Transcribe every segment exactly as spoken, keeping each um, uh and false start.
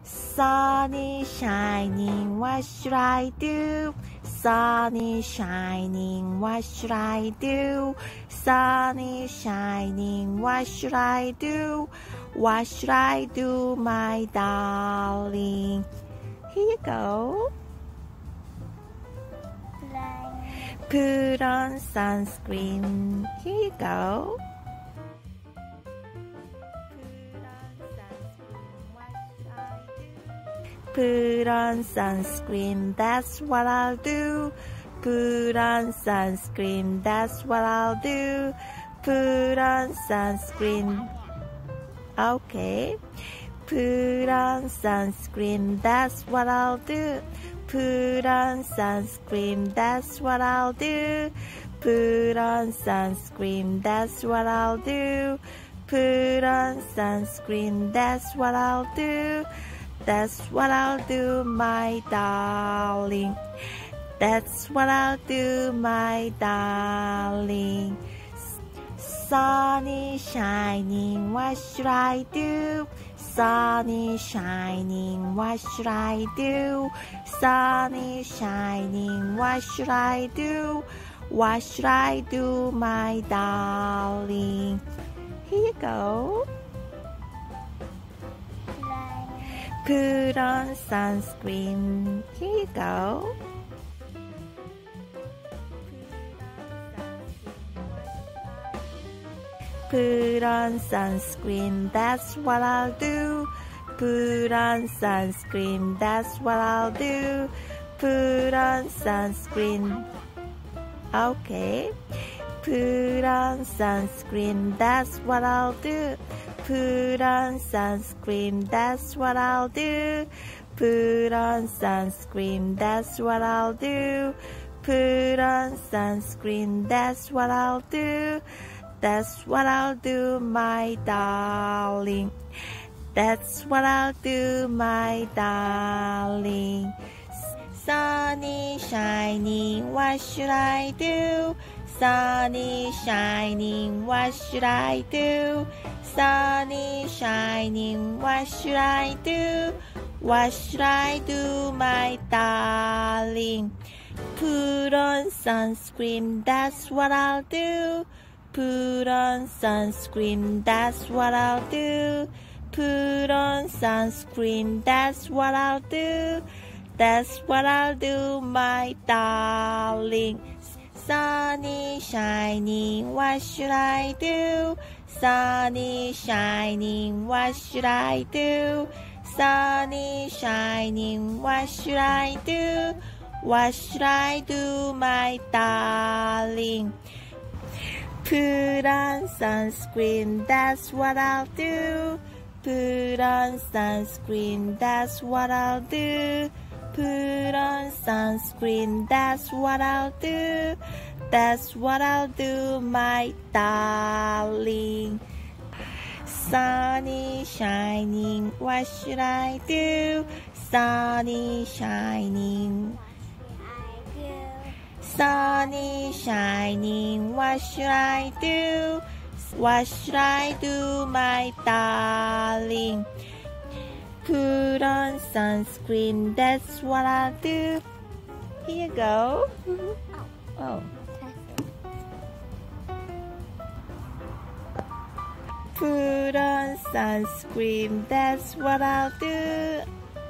Sun is shining, what should I do? Sun is shining, what should I do? Sun is shining, what should I do? What should I do, my darling? Here you go. Put on sunscreen. Here you go. Put on sunscreen, that's what I'll do. Put on sunscreen, that's what I'll do. Put on sunscreen. Okay. Put on sunscreen, that's what I'll do. Put on sunscreen, that's what I'll do. Put on sunscreen, that's what I'll do. Put on sunscreen, that's what I'll do. That's what I'll do, my darling. That's what I'll do, my darling. Sun is shining, what should I do? Sun is shining, what should I do? Sun is shining, what should I do? What should I do, my darling? Here you go. Put on sunscreen. Here you go. Put on sunscreen, that's what I'll do. Put on sunscreen, that's what I'll do. Put on sunscreen. Okay. Put on sunscreen, that's what I'll do. Put on sunscreen, that's what I'll do. Put on sunscreen, that's what I'll do. Put on sunscreen, that's what I'll do. That's what I'll do, my darling. That's what I'll do, my darling. Sun is shining, what should I do? Sun is shining, what should I do? Sun is shining, what should I do? What should I do, my darling? Put on sunscreen, that's what I'll do. Put on sunscreen, that's what I'll do. Put on sunscreen, that's what I'll do. That's what I'll do, my darling. Sun is shining, what should I do? Sun is shining, what should I do? Sun is shining, what should I do? What should I do, my darling? Put on sunscreen, that's what I'll do. Put on sunscreen, that's what I'll do. Put on sunscreen, that's what I'll do. That's what I'll do, my darling. Sun is shining, what should I do? Sun is shining. Sun is shining, what should I do? What should I do, my darling? Put on sunscreen, that's what I'll do. Here you go. Oh. Put on sunscreen, that's what I'll do.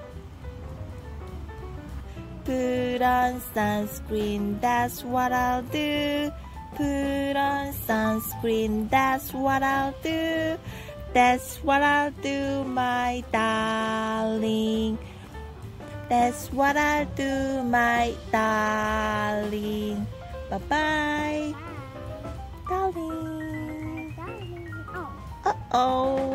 Put on sunscreen, that's what I'll do. Put on sunscreen, that's what I'll do. That's what I'll do, my darling. That's what I'll do, my darling. Bye-bye, darling. Uh-oh.